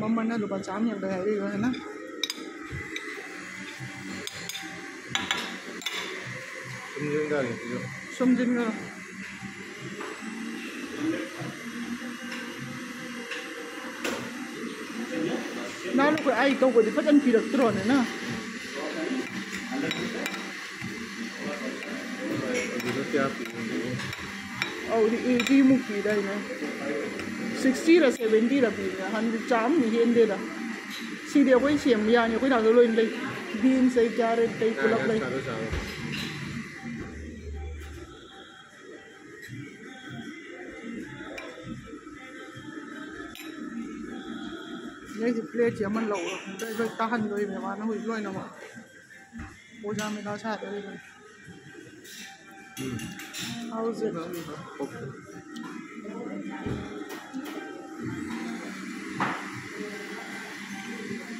मम्मन रुपा चाम है ना समझिन करो ना लोग आई तो कोई फजन की रख रो ना और ये मुक्की दा ना 60 रा 70 रा भी ना 100 चाम नहीं हेंदे दा सीधे कोई सेम यानी कोई ना तो लोइन ले बीन से कैरेट पे पुलअप ले ये प्लेट ये मन लो तो ताहन लोई में माना हुई लोई ना मा पूजा में ना चाहते हैं How's it?